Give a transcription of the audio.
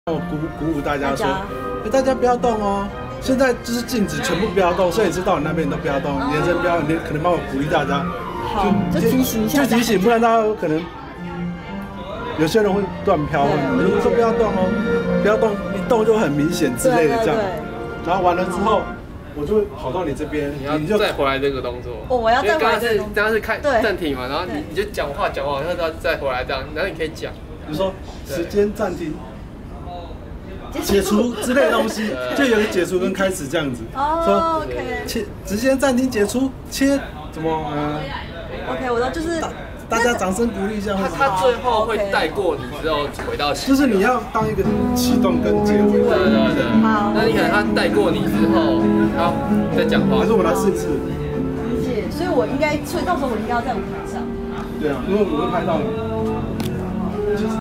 我鼓舞大家说，大家不要动哦。现在就是禁止全部不要动，摄影师到你那边都不要动，连人不要，你可能帮我鼓励大家。 好，就提醒一下。 就提醒，不然大家可能有些人会断飘。如果说不要动哦，不要动，一动就很明显之类的这样。然后完了之后，我就会跑到你这边， 你就再回来这个动作。 哦，我要再回来这个。 刚刚是看暂停嘛，然后你就讲话，然后再回来这样，然后你可以讲， 比如说时间暂停。解除之类的东西，就有解除跟开始这样子。 哦 ，OK。 切，直接暂停解除，切怎么 ？OK， 我说就是大家掌声鼓励一下。 他最后会带过你之后回到起。 就是你要当一个启动跟结尾。 对。好。那你可能他带过你之后，然后再讲话。 还是我来试一次。 理解，所以到时候我应该要在舞台上。 对啊，因为我会拍到你。